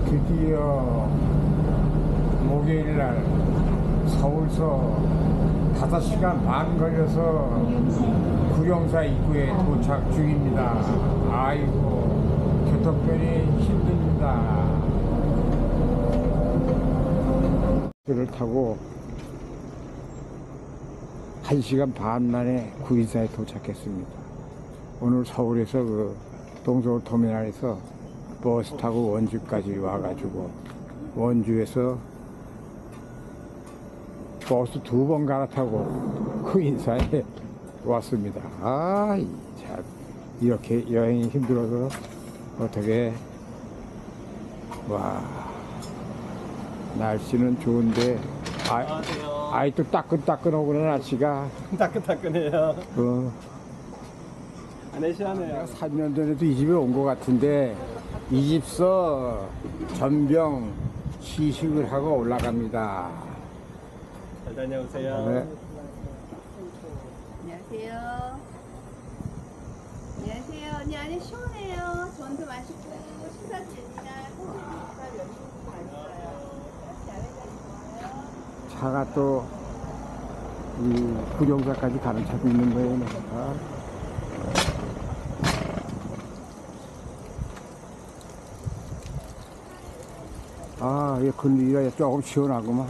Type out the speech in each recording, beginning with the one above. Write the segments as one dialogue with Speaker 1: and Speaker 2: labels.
Speaker 1: 드디어 목요일날 서울서 5시간 반 걸려서 구룡사 입구에 도착 중입니다. 아이고, 교통편이 힘듭니다. 그를 타고 1시간 반 만에 구인사에 도착했습니다. 오늘 서울에서 그 동서울 터미널에서 버스 타고 원주까지 와가지고 원주에서 버스 2번 갈아타고 구인사에 왔습니다. 아, 참 이렇게 여행이 힘들어서 어떻게, 와, 날씨는 좋은데 아이 또 따끈따끈하구나 날씨가.
Speaker 2: 따끈따끈해요. 안에 시원해요.
Speaker 1: 3년 전에도 이 집에 온 것 같은데 이 집서 전병 시식을 하고 올라갑니다.
Speaker 2: 잘 다녀오세요.
Speaker 1: 네.
Speaker 3: 안녕하세요. 안녕하세요. 언니 안에 시원해요. 전도 맛있고 식사집이나 호텔이니까 열심히 다니까요.
Speaker 1: 차가 또 이 구룡사까지 가는 차도 있는 거예요. 아, 이 건드기가 조금 시원하구만.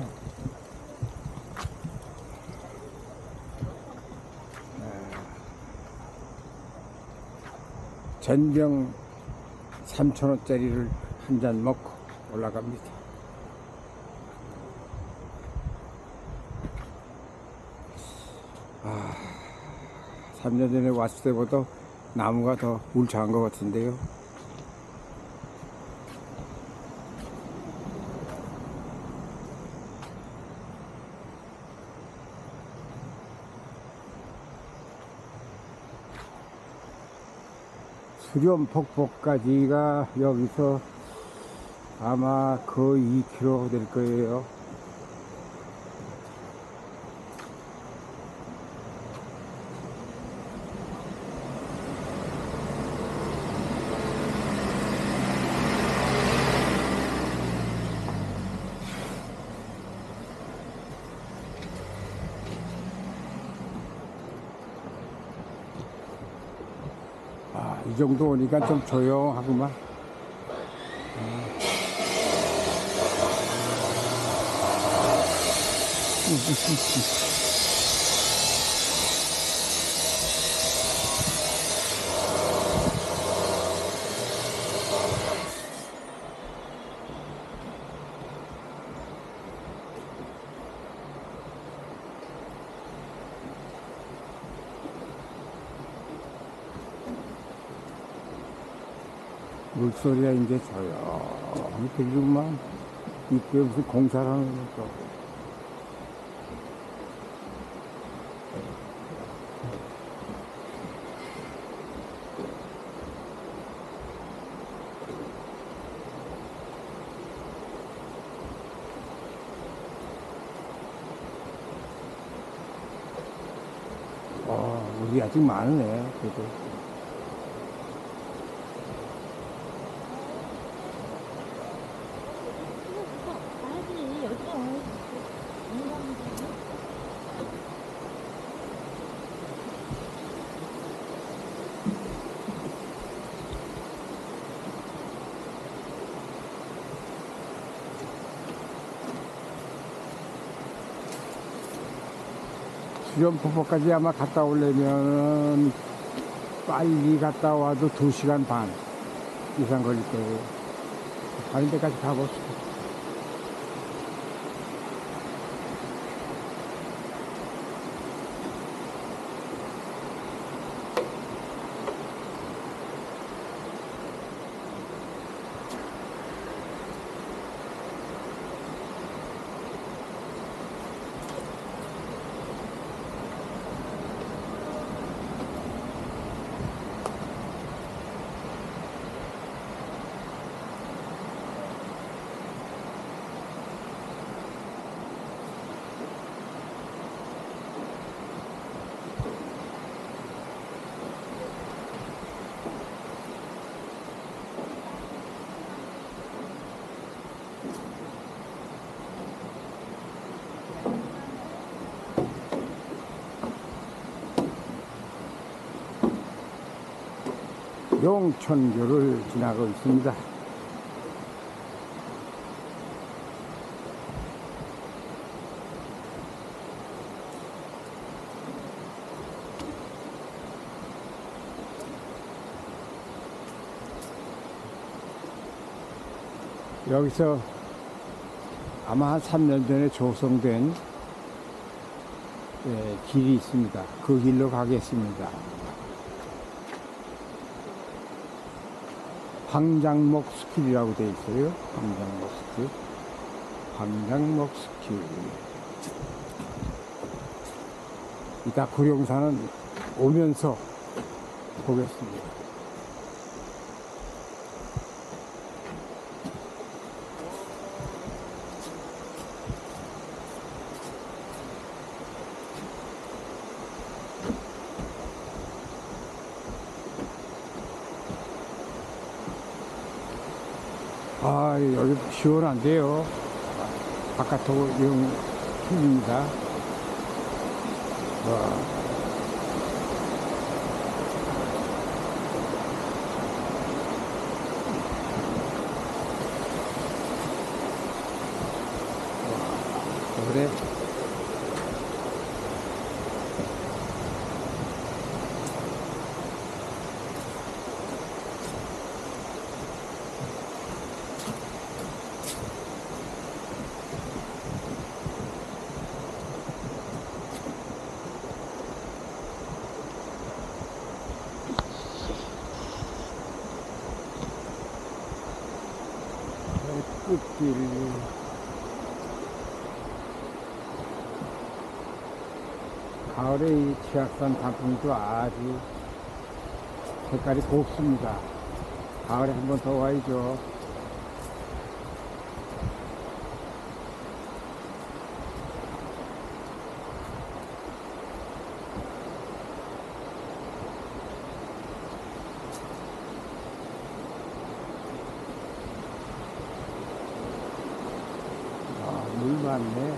Speaker 1: 전병 3,000원짜리를 한 잔 먹고 올라갑니다. 3년 전에 왔을 때보다 나무가 더 울창한 것 같은데요. 수련폭포까지가 여기서 아마 거의 2km 될 거예요. 이 정도 오니까 좀 조용하구만. 물소리가 이제 조용히 들리구만. 입구에 무슨 공사를 하는 거죠. 우리 아직 많으네, 그래도. 수련폭포까지 아마 갔다 오려면 빨리 갔다 와도 2시간 반 이상 걸릴 거예요. 가는 데까지 가봅시다. 용천교를 지나고 있습니다. 여기서 아마 한 3년 전에 조성된 길이 있습니다. 그 길로 가겠습니다. 황장목 스킬이라고 되어 있어요. 황장목 스킬. 황장목 스킬. 이따 구룡산은 오면서 보겠습니다. 아, 여기 시원한데요. 바깥으로 영 풀립니다. 와. 그래. 끝길. 가을에 이 치악산 단풍도 아주 색깔이 곱습니다. 가을에 한 번 더 와야죠. 물 많네.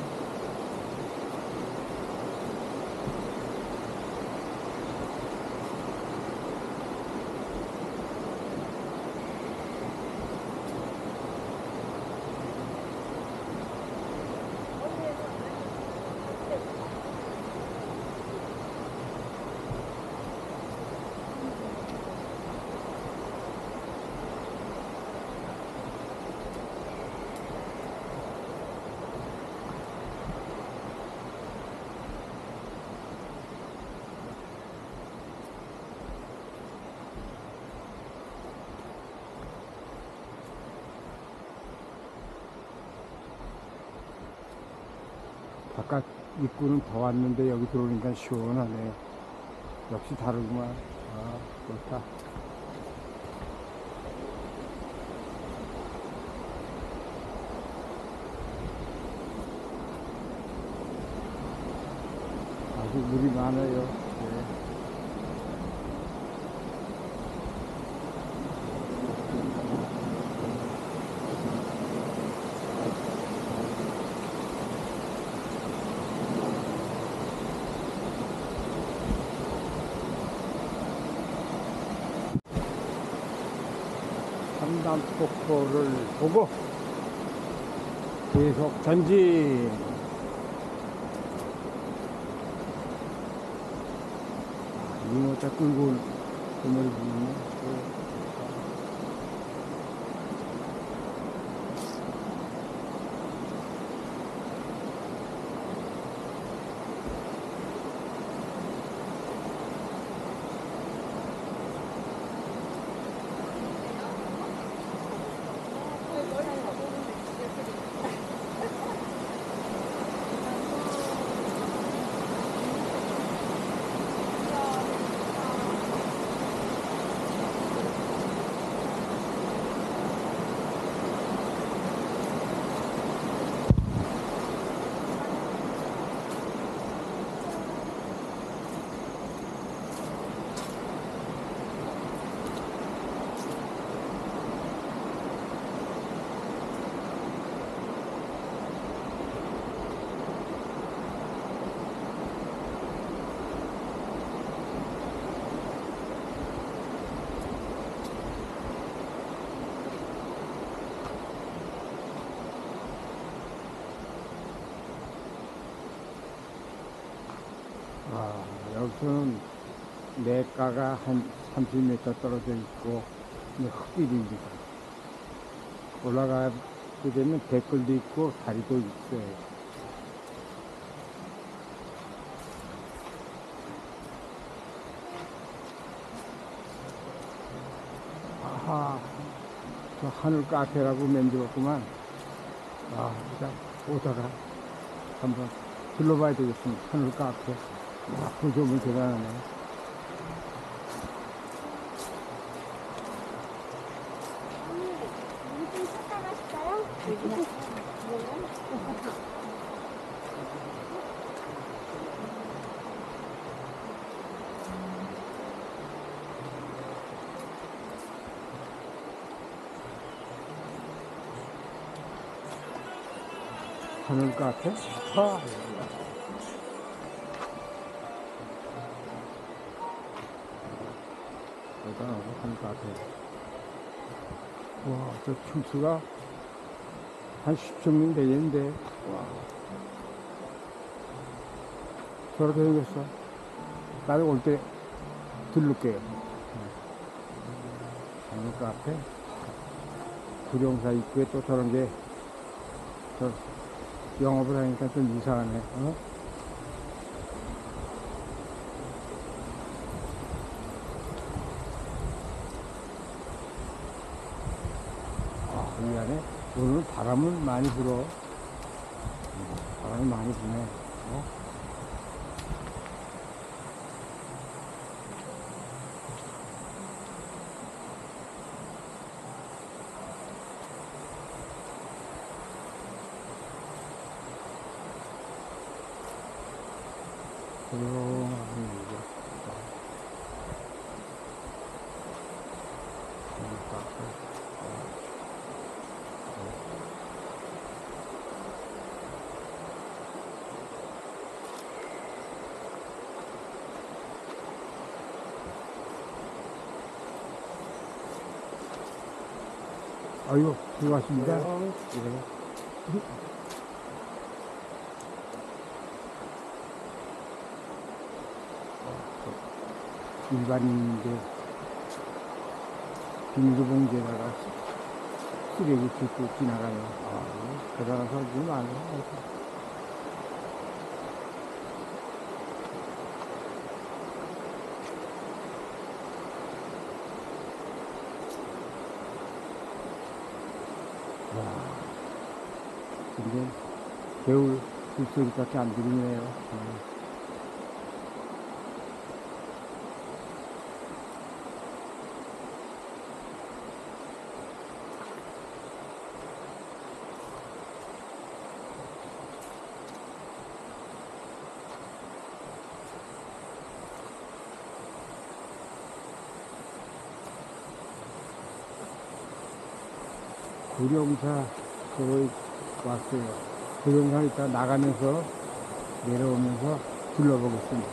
Speaker 1: 바깥 입구는 더웠는데 여기 들어오니까 시원하네. 역시 다르구만. 아, 좋다. 아주 물이 많아요. 네. 삼단폭포를 보고 계속 전진. 이모차 끌고 그늘 보이네. 여기서는 내과가 한 30m 떨어져 있고 흙길입니다. 올라가게 되면 댓글도 있고 다리도 있어요. 아하, 저 하늘 카페라고 만들었구만. 아, 진짜 오다가 한번 둘러봐야 되겠습니다. 하늘 카페. 와, 구조물 대단하네.
Speaker 4: 좀 쉬었다 가실까요?
Speaker 1: 하늘 카페? 대단하고 하늘 카페. 와, 저 층수가 한 10층은 되겠는데. 와. 저렇게 생겼어. 나도 올 때 들를게요. 하늘 카페. 구룡사 입구에 또 저런 게, 영업을 하니까 좀 이상하네. 어? 아, 이 안에 오늘 바람을 많이 불어. 바람이 많이 부네. 어? 조용하게 이제 아이고, 수고하십니다. 일반인인데 비닐봉지에다가 쓰레기 줍고 지나가요. 아, 대단한 사람들이 많아요. 와, 근데 겨울 불소리밖에 안 들리네요. 구룡사 거기 왔어요. 구룡사 이따 나가면서 내려오면서 둘러보겠습니다.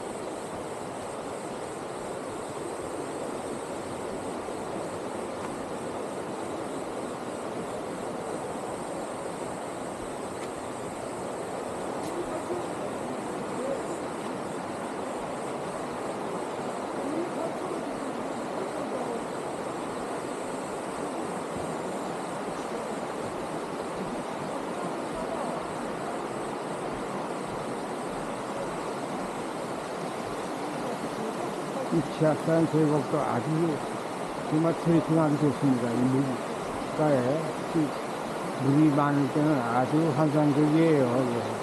Speaker 1: 이 지하산 계곡도 아주 정말 트레킹하기 좋습니다. 이 물가에 물이 많을 때는 아주 환상적이에요. 이거.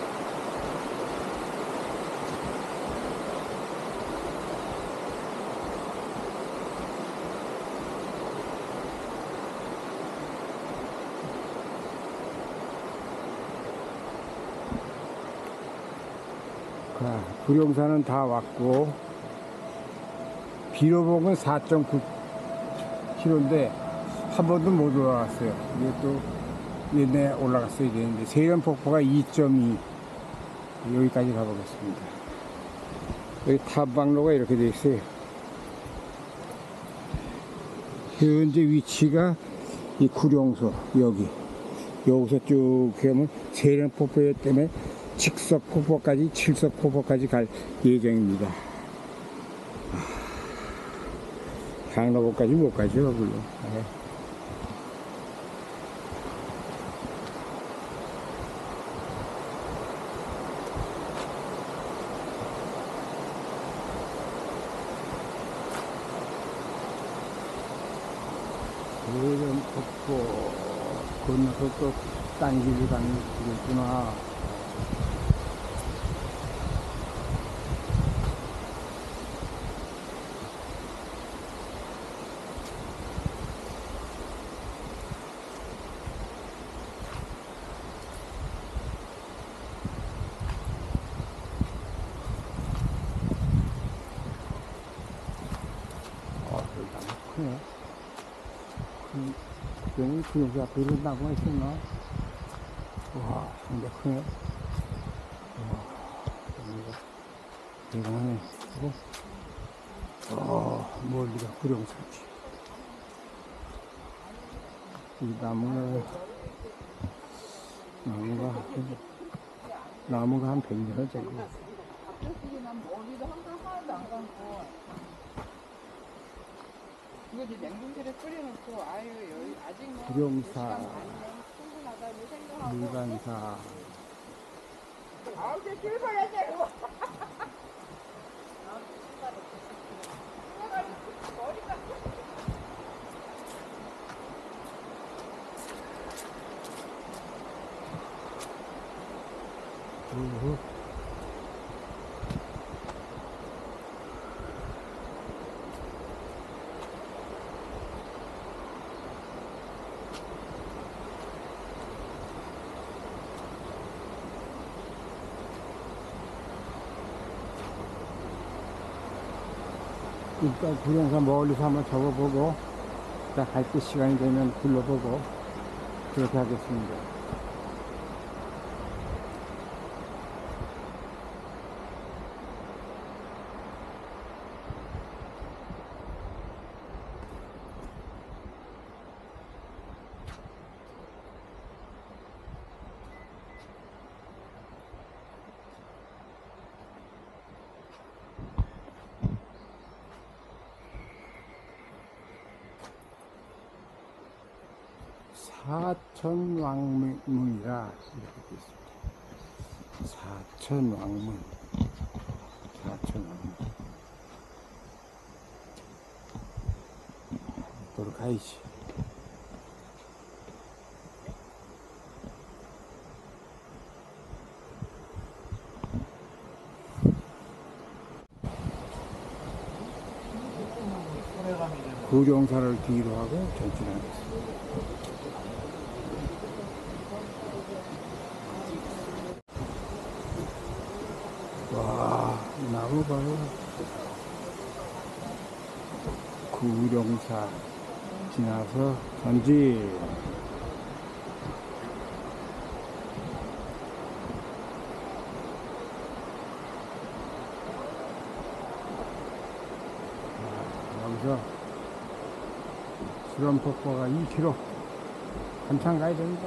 Speaker 1: 구룡산은 다 왔고 비로봉은 4.9km인데 한 번도 못 올라갔어요. 이것도 옛날에 올라갔어야 되는데 세련폭포가 2.2 여기까지 가보겠습니다. 여기 탑방로가 이렇게 되어 있어요. 현재 위치가 이 구룡소 여기서 쭉 가면 세련폭포 때문에 직석포포까지, 칠석포포까지 갈 예정입니다. 강로포까지 못 가죠, 물론. 네. 이런 폭포 건너서 또 딴 길을 가는 길이구나. 여기 너무 크네. 괜히 그 여기 앞에 이런 나무가 있었나? 와, 상당히 크네. 와, 여기가 대단하네. 그리고, 멀리가 구룡산지. 이 나무가 한 100년 정도.
Speaker 5: 이거 이제 냉동실에 끓여놓고 아유 여기 아직 뭐
Speaker 1: 구룡사,
Speaker 5: 충분하다고 생각하고
Speaker 1: 물간사.
Speaker 5: 아우 저 출발해야 돼 이거.
Speaker 1: 그리고 일단 구룡산 멀리서 한번 접어보고 갈 때 시간이 되면 둘러보고 그렇게 하겠습니다. 사천왕문이라 이렇게 되어 있습니다. 사천왕문. 도로 가야지. 구룡사를 뒤로 하고 전진하겠습니다. 와, 나무 봐요. 구룡사 지나서 전진. 여기서 수련폭포가 2km 한참 가야 됩니다.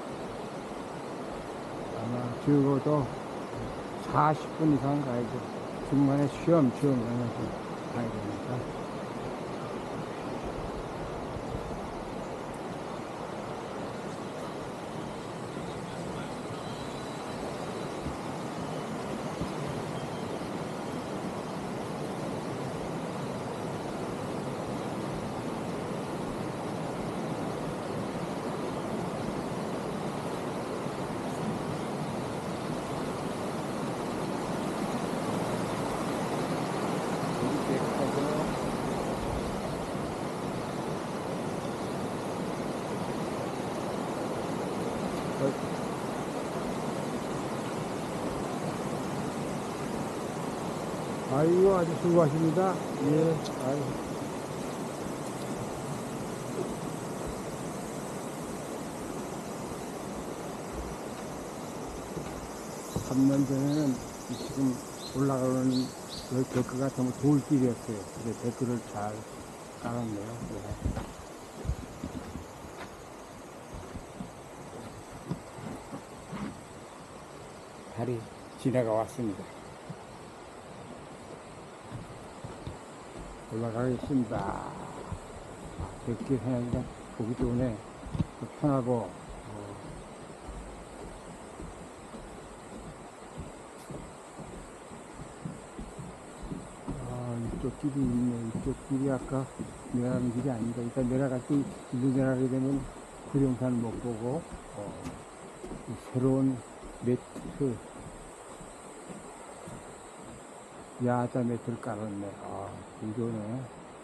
Speaker 1: 아마 적어도 40분 이상 가야죠. 중간에 쉬엄쉬엄 하면서 가야 되니까. 아이고, 아주 수고하십니다. 예, 아이고. 3년 전에는 지금 올라가는 여기 데크 같은 거 돌길이었어요. 근데 데크를 잘 깔았네요. 네. 달이 지나가 왔습니다. 올라가겠습니다. 백기 사냥이가 보기 때문에 편하고, 이쪽 길이 있네. 이쪽 길이 아까 내려가는 길이 아닌가. 일단 내려갈 때 일로 내려가게 되면 구룡산 못 보고, 새로운 매트, 야자 매트를 깔았네. 이거네.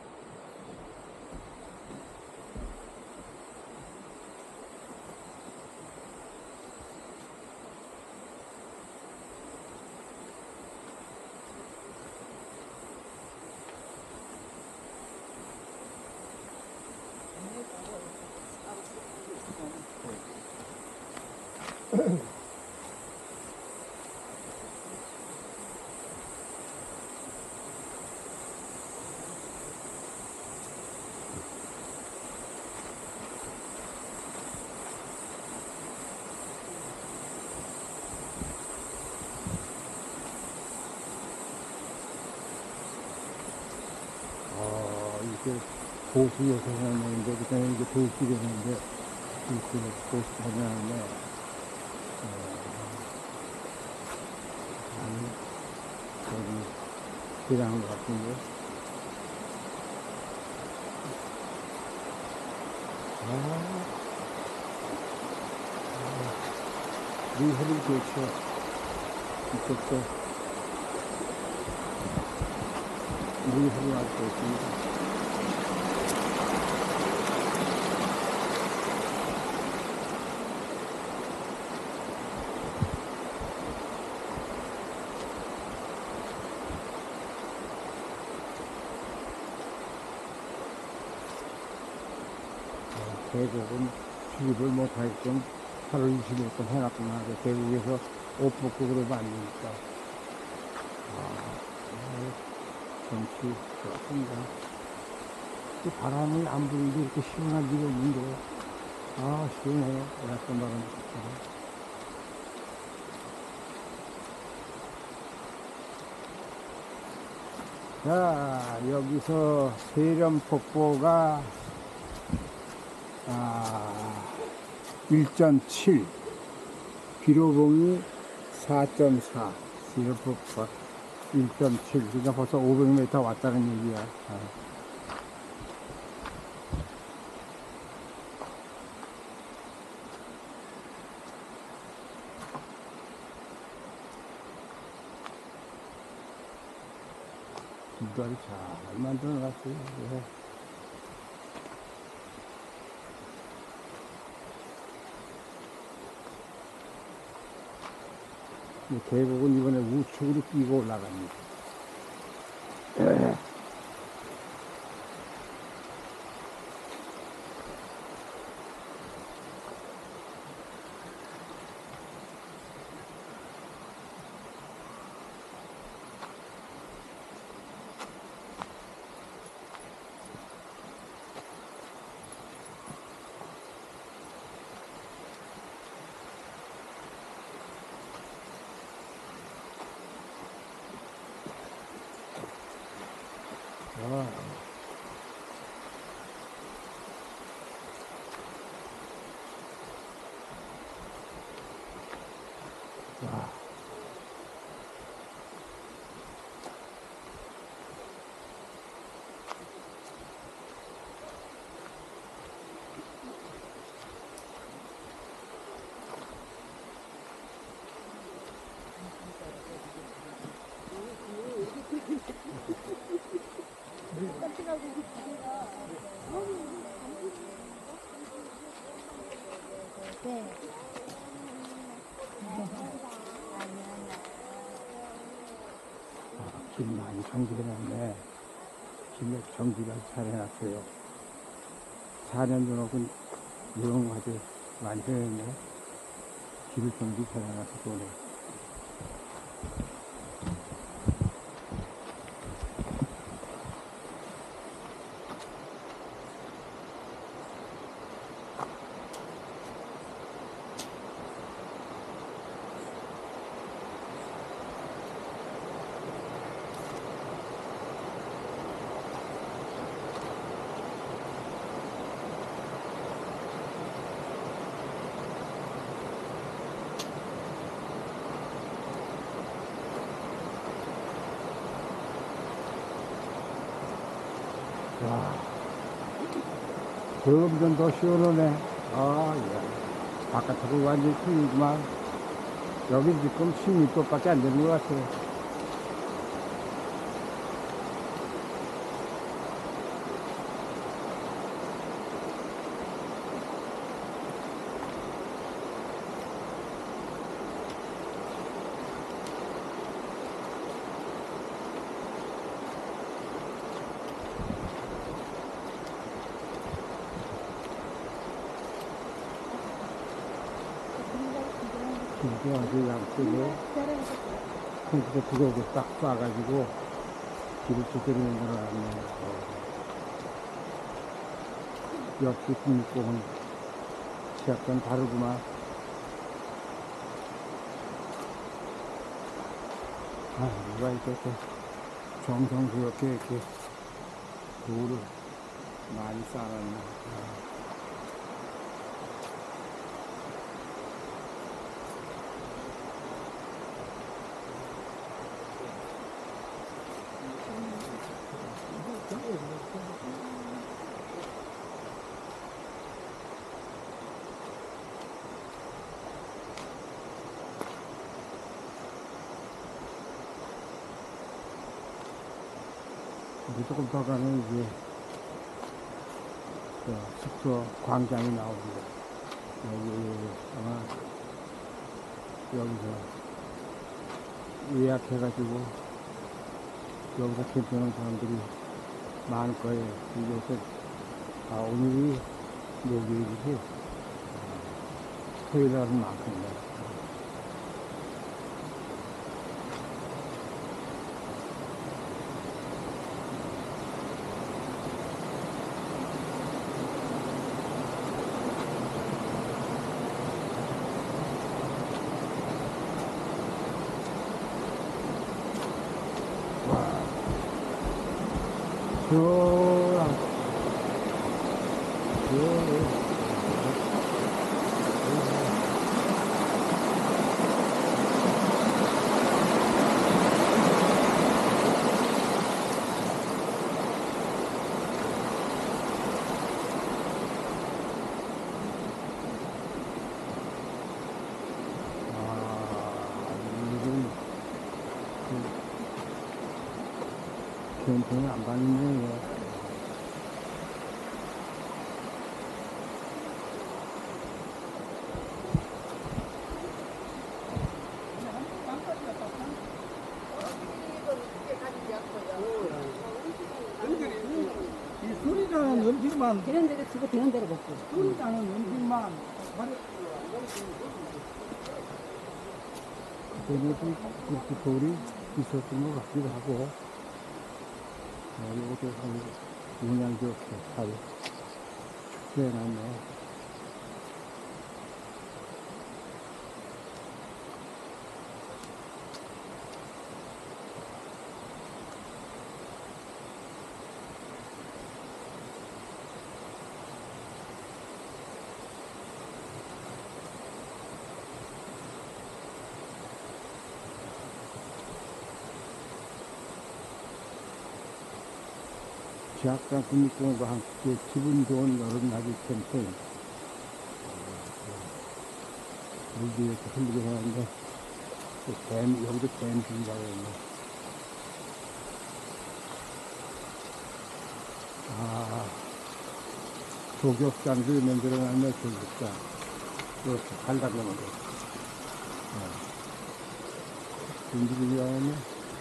Speaker 1: 이게 보수 요새였는데, 그 전에 이제 도시길이었는데, 이렇게 보수 다녔는데, 여기 대단한 것 같은데. 리허를 좋죠. 이쪽도 리허를 아주 좋습니다. 계곡은 출입을 못하게끔 8월 20일부터 해놨구나. 계곡에서 옷 벗고 그러면 안 되니까. 경치 좋습니다. 그 바람이 안 부는데 이렇게 시원한 일이 없는데, 시원해요. 에어컨 바람 좋다. 자, 여기서 세련폭포가 1.7, 비로봉이 4.4, 세련폭포가 1.7, 그러니까 벌써 500m 왔다는 얘기야. 길다리 잘 만들어놨어요. 네. 계곡은 이번에 우측으로 끼고 올라갑니다. 와. 길 많이 정비해놨네. 길에 정비가 잘 해놨어요. 4년 전하고 이런 거 아주 많이 해놨네. 길을 정비 잘 해놔서 좋네. 점점 더 시원하네. 아, 예. 바깥하고 완전히 틀리지만, 여기 지금 16도밖에 안 되는 것 같아요. 이게 아주 양쪽에 콩쿠르 두개고 딱 쏴가지고 길을 쫓겨내는 걸 알았네. 역시 국립공원 시작은 다르구만. 아, 누가 이렇게 정성스럽게 이렇게 돌을 많이 쌓아놨나. 조금 더 가면 이제 숙소 광장이 나옵니다. 여기 아마 여기서 예약해가지고 여기서 캠핑하는 사람들이 많을 거예요. 이제 오늘이 목요일이고 토요일 날은 많거든요. 캠핑이 안 받는데,
Speaker 6: 이 소리 나는 음식만,
Speaker 7: 되는 대로 주고 되는 대로 먹고.
Speaker 6: 소리 나는 음식만.
Speaker 1: 그래도 그렇게 돌이 있었던 것 같기도 하고, 이것도 참 문양 좋게 잘 축제해놨네. 지악산 국립공원과 함께 기분 좋은 여름나기 캠핑. 물 뒤에 이렇게 흘리게 하는데, 여기도 댐이라고 했네. 조격장도 만들어놨네, 조격장. 이렇게 갈라놓은 거. 분들이 하네.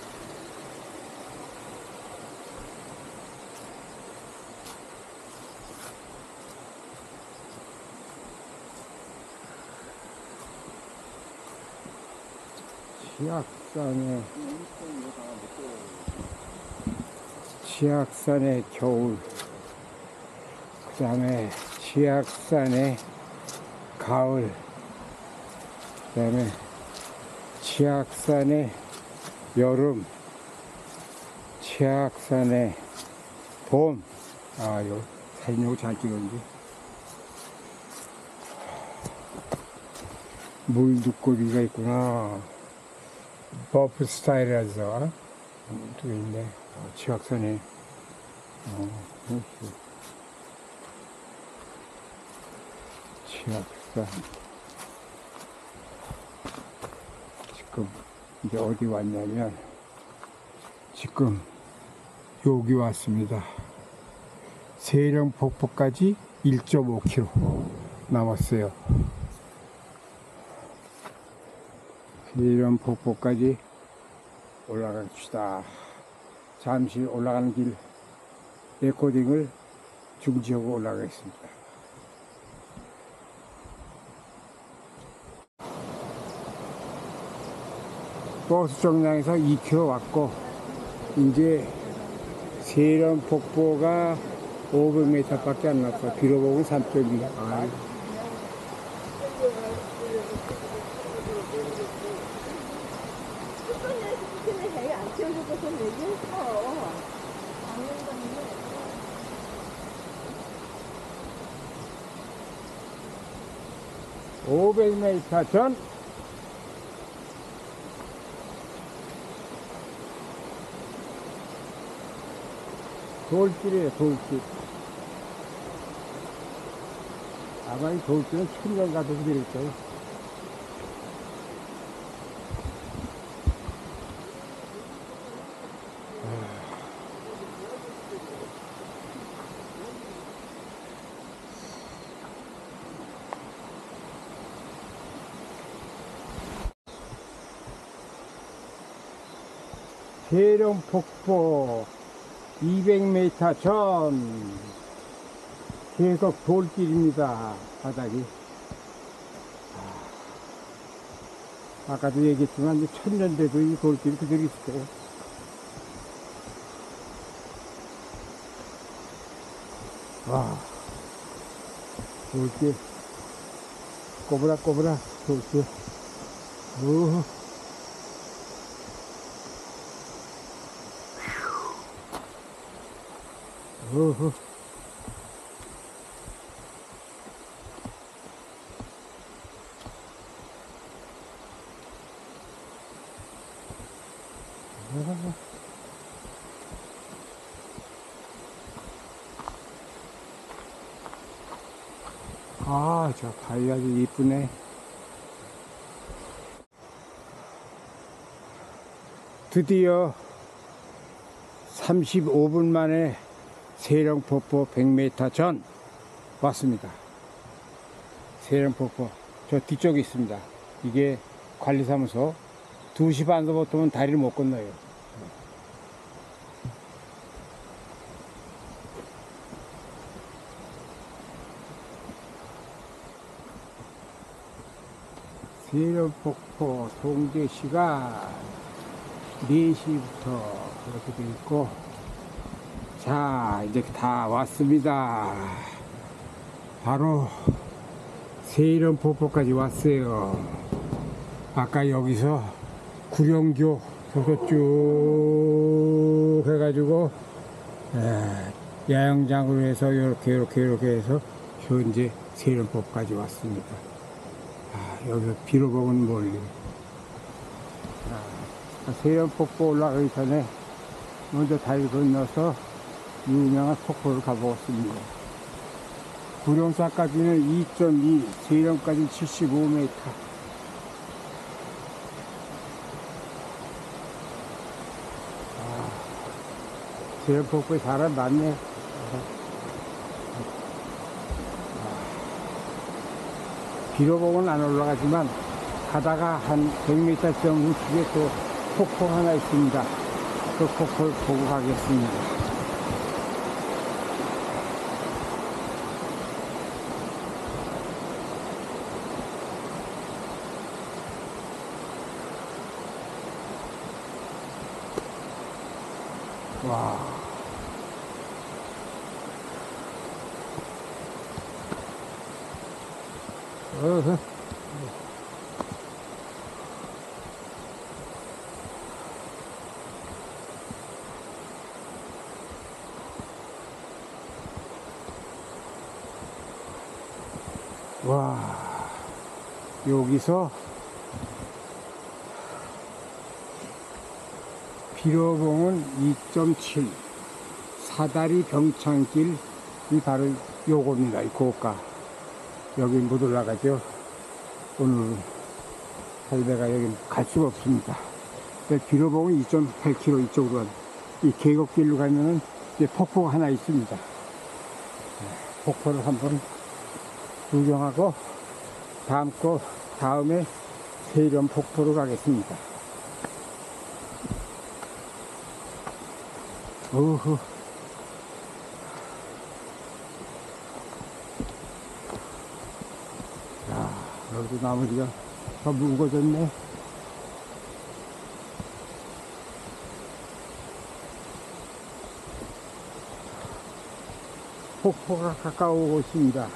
Speaker 1: 치악산의 겨울, 그 다음에 치악산의 가을, 그 다음에 치악산의 여름, 치악산의 봄. 요 사진 요거 잘 찍었는데. 물두꺼비가 있구나. 버프 스타일이라서 또 있네. 치악산에 치악산. 지금 이제 어디 왔냐면, 지금 여기 왔습니다. 세령 폭포까지 1.5km 남았어요. 세령 폭포까지 올라갑시다. 잠시 올라가는 길 레코딩을 중지하고 올라가겠습니다. 버스 정량에서 2km 왔고, 이제 세령 폭포가 500m 밖에 안 났어. 비로 보면 3.2.
Speaker 3: 안 채워줘서 좀 얘기했어.
Speaker 1: 500m 전 돌길이에요, 돌길. 아마 이 돌길은 천년 가도 그릴 거예요. 세령 폭포 200m 전 계속 돌길입니다. 바닥이. 아까도 얘기했지만 이제 천년 돼도 이 돌길이 그대로 있어요. 와, 돌길 꼬부라꼬부라 돌길. 어허. 아, 저 바위 아주 이쁘네. 드디어 35분 만에 세령폭포 100m 전 왔습니다. 세령폭포 저 뒤쪽에 있습니다. 이게 관리사무소. 2시 반도 보통은 다리를 못 건너요. 세령폭포 통제시간 4시부터 그렇게 되어 있고, 자, 이제 다 왔습니다. 바로 세령폭포까지 왔어요. 아까 여기서 구령교 저거 쭉 해가지고 야영장으로 해서 이렇게 해서 현재 세령폭포까지 왔습니다. 여기서 비로 보면 멀리. 세령폭포 올라가기 전에 먼저 다리 건너서 유명한 폭포를 가보겠습니다. 구룡사까지는 2.2, 세령까지는 75m. 세령폭포에 사람 많네. 비로 보고는 안 올라가지만 가다가 한 100m 정도 우측에 또 폭포 하나 있습니다. 그 폭포를 보고 가겠습니다. 와. 어허. 와, 여기서 비로봉은 2.7, 사다리 병창길이 바로 요겁니다. 이 고가. 여기 못 올라가죠. 오늘 할배가 여기 갈 수가 없습니다. 뒤로 보면 2.8km 이쪽으로 이 계곡길로 가면은 이제 폭포가 하나 있습니다. 폭포를 한번 구경하고 다음에 세련 폭포로 가겠습니다. 어허. 야, 여기도 나머지가 더 무거워졌네. 폭포가 가까우고 있습니다.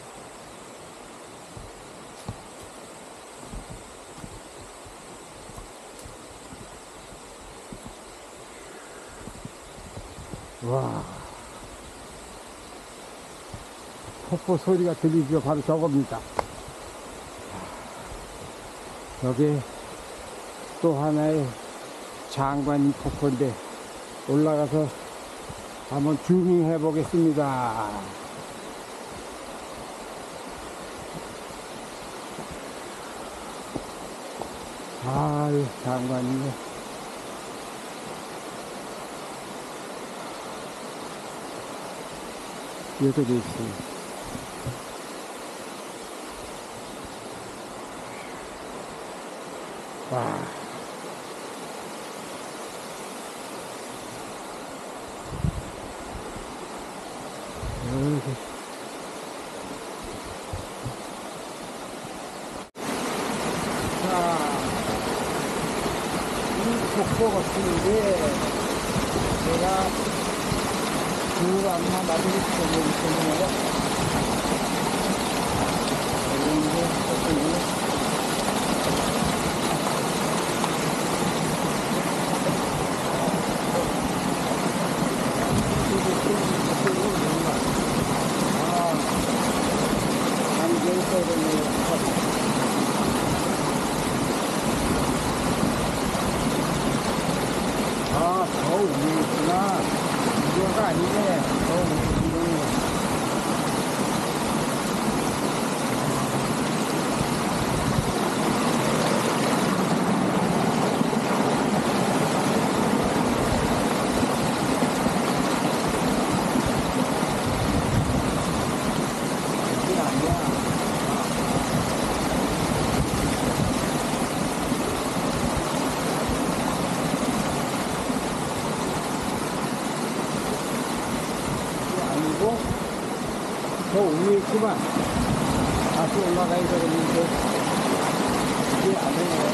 Speaker 1: 와, 폭포 소리가 들리죠. 바로 저겁니다. 여기 또 하나의 장관 폭포인데 올라가서 한번 줌해 보겠습니다. 아유, 장관이네. 이렇게 돼 있어요. 와. 이렇게. 자, 이 폭포 같은데 제가 그 안마 나중에 보여드리겠습니다. 이런 게 어떤 아, 더 위에 있구나. 이거가 아니네. 더 위에 있네. 이게 아니야. 저 위에 있구만. 다시 올라가야 되겠는데 이게 아니에요.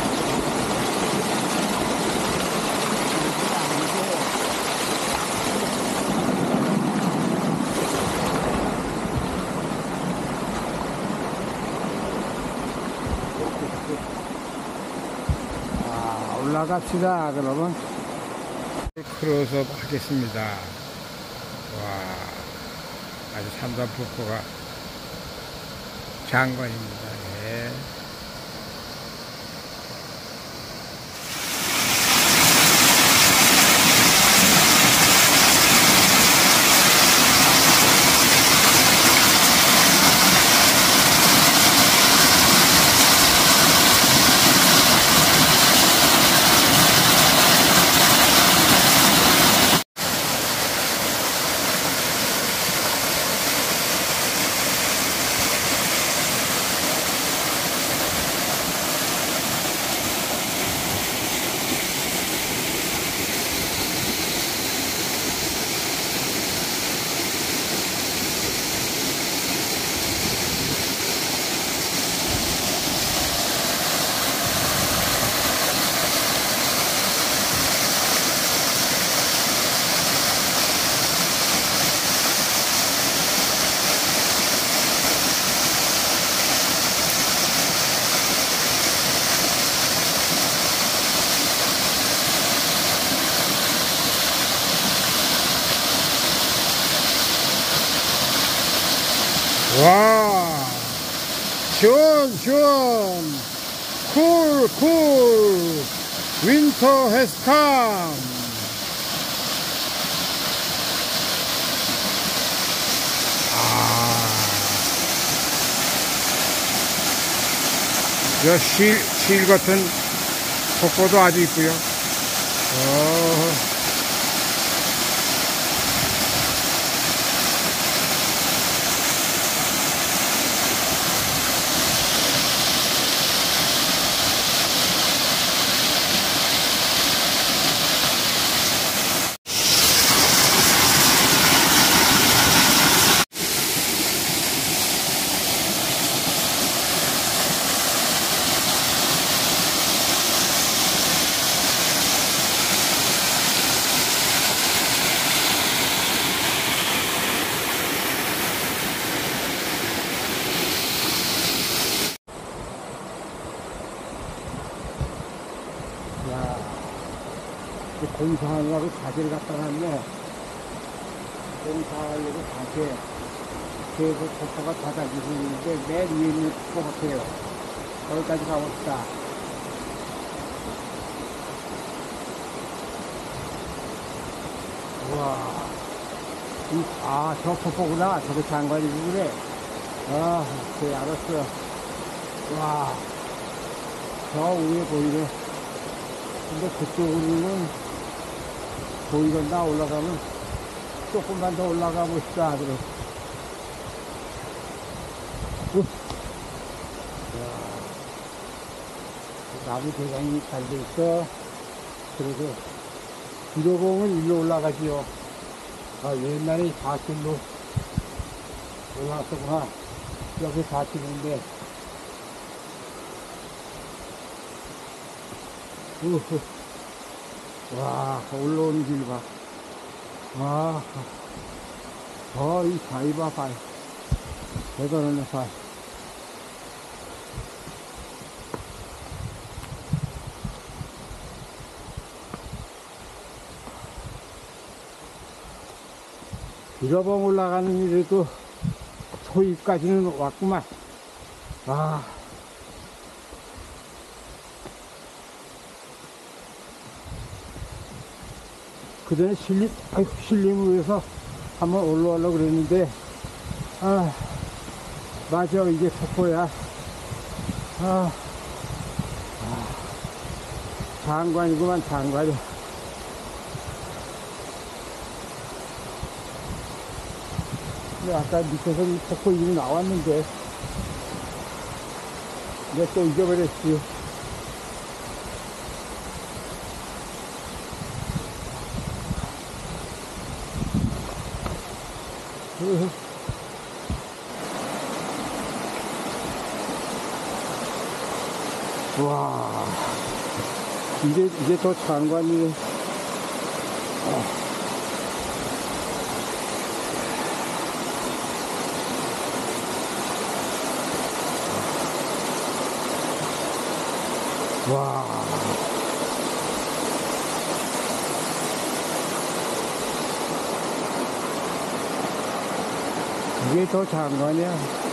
Speaker 1: 자, 올라갑시다. 그러면 크로스업 하겠습니다. 와, 아주 삼단폭포가 장관입니다. 네. 와, 시원, 쿨, winter has come. 저 실 같은 폭포도 아주 있고요. 야, 공사하려고 자재를 갖다 놨네. 공사하려고 자재. 그래서 폭포가 닫아지고 있는데 맨 위에 있는 것 같아요. 거기까지 가봅시다. 우와. 저 폭포구나. 저거 장관이고 그래. 그래, 알았어. 와. 저 위에 보이네. 근데 그쪽으로는 보이겠나? 올라가면 조금만 더 올라가 봅시다. 그래. 나무 대장이 잘 돼 있어. 그래서 기로봉은 일로 올라가지요. 옛날에 4킬로 올라갔구나. 여기 4킬로인데. 와, 올라오는 길 봐. 이 바위 봐, 바위. 대단하네, 바위. 기로봉 올라가는 길에도 소위까지는 왔구만. 그 전에 신림을 위해서 한번 올라가려고 그랬는데, 맞아, 이게 폭포야. 장관이구만, 장관이. 근데 아까 밑에서 이 폭포 이름이 나왔는데, 내가 또 잊어버렸지. 와, 이게 더 장관이네. 와. 이게 더 장관이야.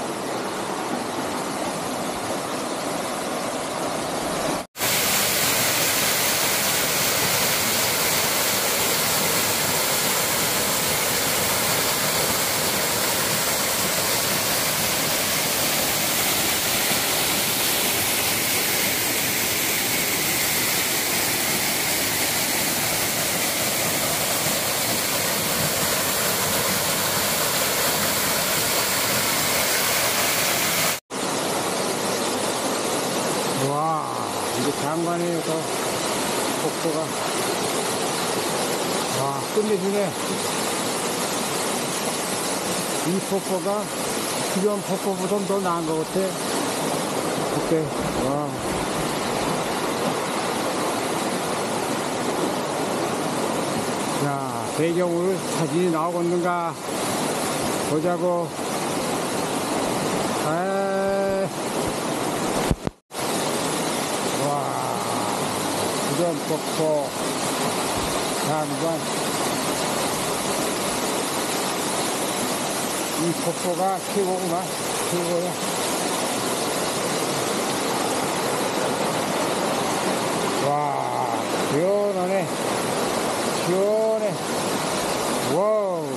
Speaker 1: 와, 이게 장관이에요, 저 폭포가. 와, 끝내주네. 이 폭포가 주변 폭포보다 더 나은 것 같아. 그때, 와. 자, 배경으로 사진이 나오겠는가? 보자고. 주변 폭포, 장관. 이 폭포가 최고구나. 최고야. 와, 시원하네. 시원해. 와우.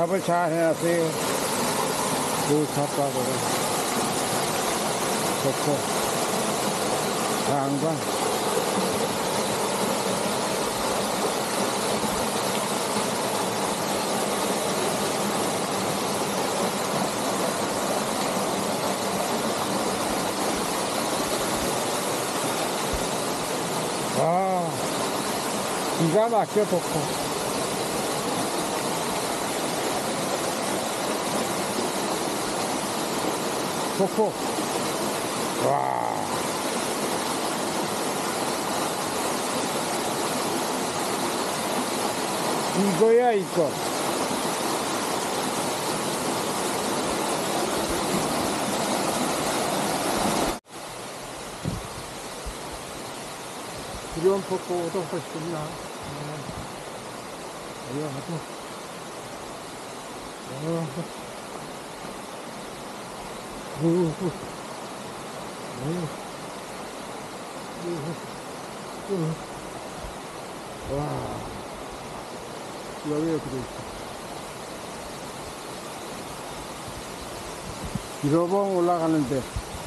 Speaker 1: 답을 잘 해놨어요. 그 잡밥으로. 좋고, 장관. 와, 기가 막혀, 좋고. 좋고. 와. 이거야, 이거. 이런 폭포도 훨씬나. 이거 하고. 와, 여기에 들어있어. 비로봉 올라가는데.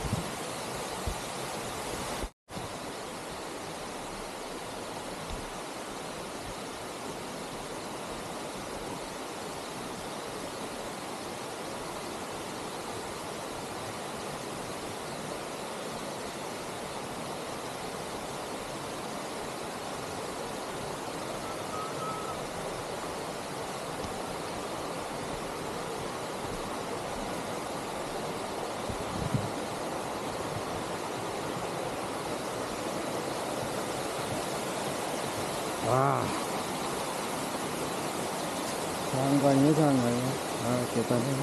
Speaker 1: 와, 장관이에요, 장관이에요. 아, 대단해.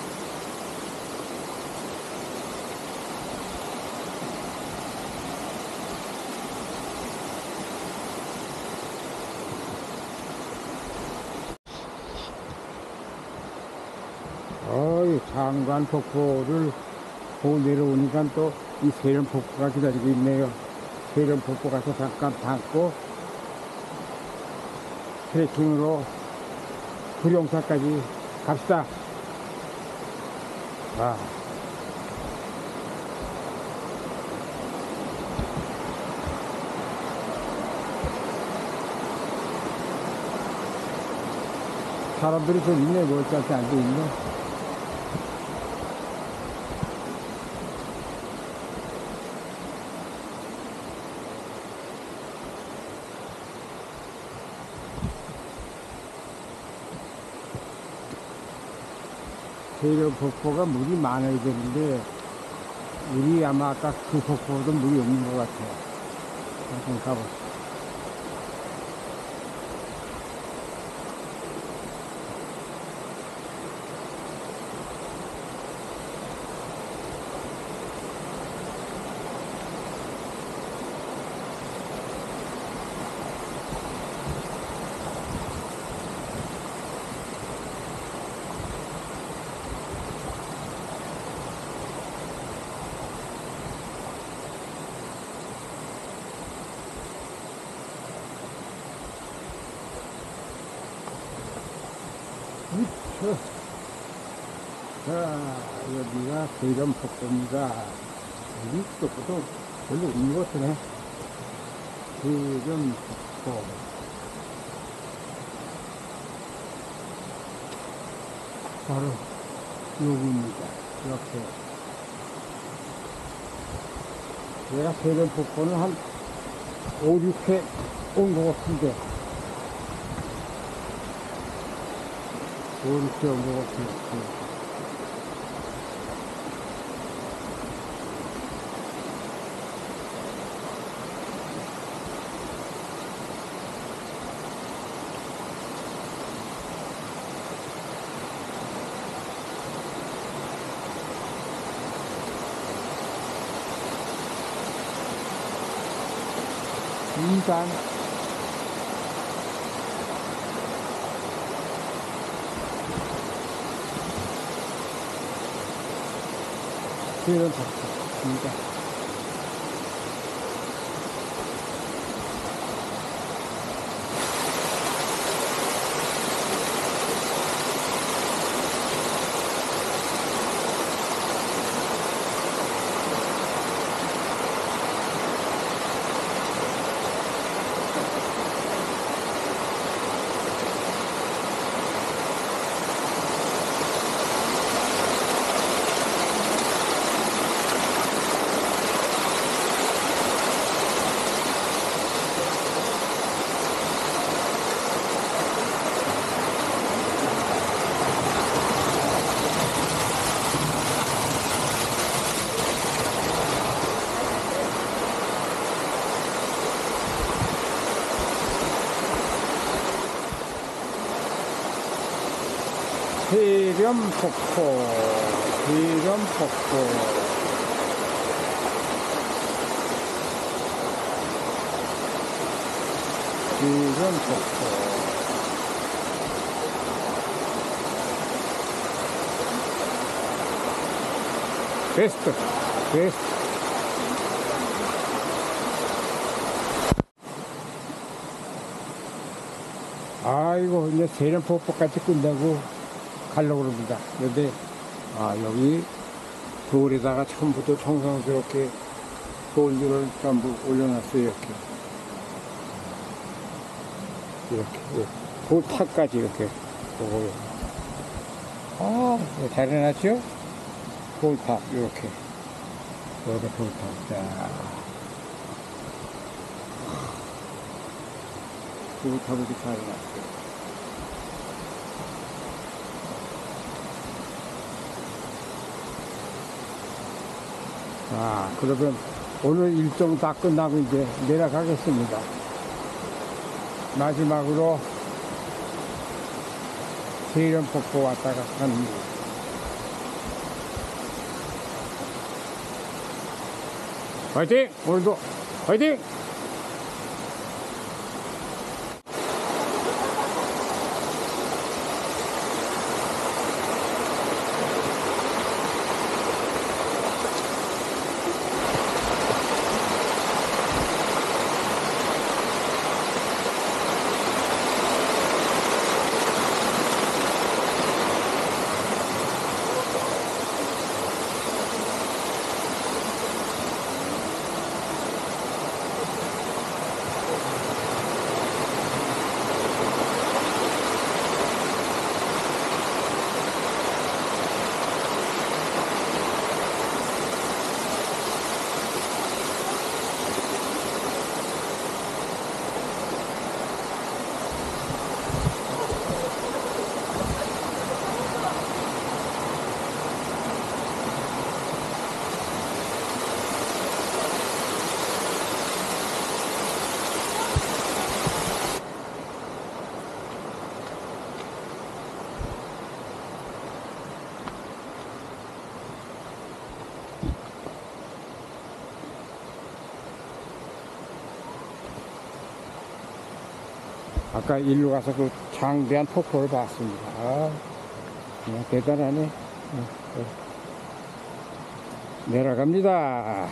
Speaker 1: 어이, 장관 폭포를 보고 내려오니까 또 이 세련 폭포가 기다리고 있네요. 세련 폭포 가서 잠깐 담고 트레킹으로 구룡사까지 갑시다. 와. 사람들이 좀 있네. 멀쩡하게 앉아 있네. 세련 폭포가 물이 많아야 되는데, 물이 아마 아까 그 폭포도 물이 없는 것 같아요. 한번 가보시죠. 자, 여기가 세련 폭포입니다. 여기 것도 별로 없는 것 같네. 세련 폭포. 바로 여기입니다. 이렇게. 내가 세련 폭포는 한 5, 6회 온 것 같은데. 이렇게 온 것 같은데. 인간 세련 폭포 인간 세련폭포, 세련폭포. 세련폭포. 베스트, 베스트. 아이고, 이제 세련폭포까지 끝나고 가려고 그럽니다. 근데, 여기 돌에다가 처음부터 정성스럽게 돌들을 전부 올려놨어요, 이렇게. 이렇게. 돌탑까지 이렇게. 보고요. 잘 해놨죠? 돌탑, 이렇게. 여기 돌탑. 자. 돌탑을 이렇게 잘 해놨어요. 그러면 오늘 일정 다 끝나고 이제 내려가겠습니다. 마지막으로 세련폭포 왔다가 갑니다. 화이팅! 오늘도 화이팅! 아까 일로 가서 그 장대한 폭포를 봤습니다. 그냥 대단하네. 내려갑니다.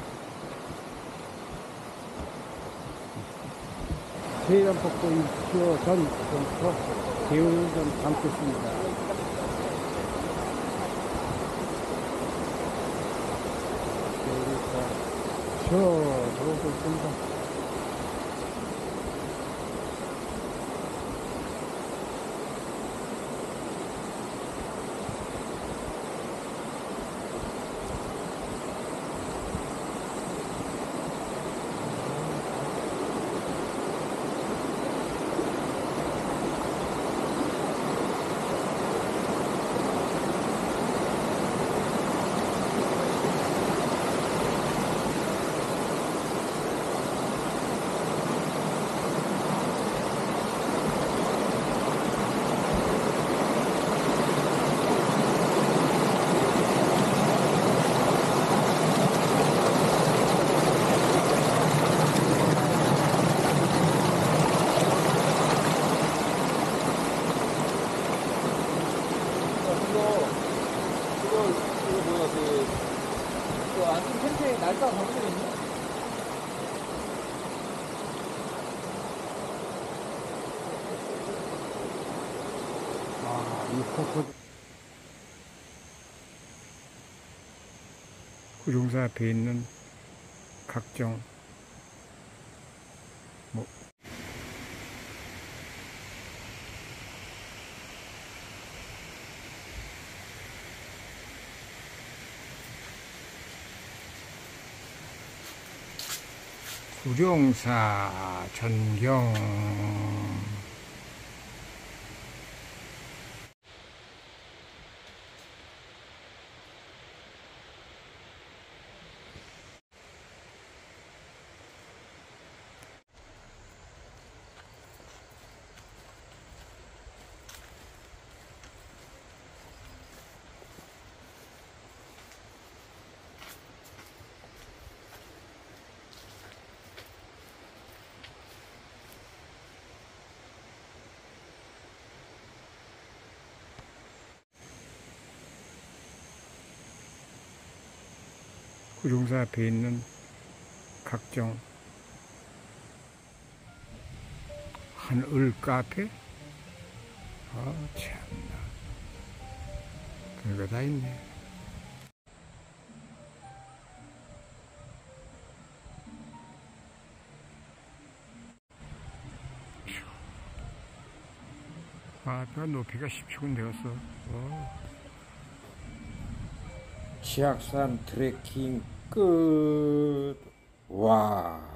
Speaker 1: 세련폭포 2km 전부터 기운을 좀 담겠습니다. 저러고 있습니다. 구룡사 앞에 있는 각종 구룡사 전경 구룡사 앞에 있는 각종 한을 카페? 참나. 별거 다 있네. 뼈 높이가 10층은 되었어.
Speaker 7: 치악산 트레킹 끝. 와.